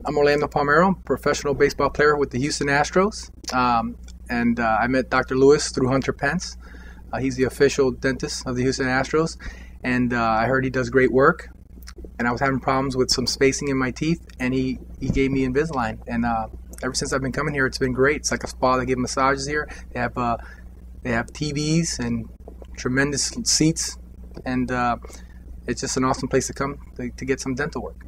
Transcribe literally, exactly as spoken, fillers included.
I'm Orlando Palmero, professional baseball player with the Houston Astros. Um, and uh, I met Doctor Lewis through Hunter Pence. Uh, he's the official dentist of the Houston Astros. And uh, I heard he does great work. And I was having problems with some spacing in my teeth. And he, he gave me Invisalign. And uh, ever since I've been coming here, it's been great. It's like a spa. They give massages here. They have, uh, they have T Vs and tremendous seats. And uh, it's just an awesome place to come to, to get some dental work.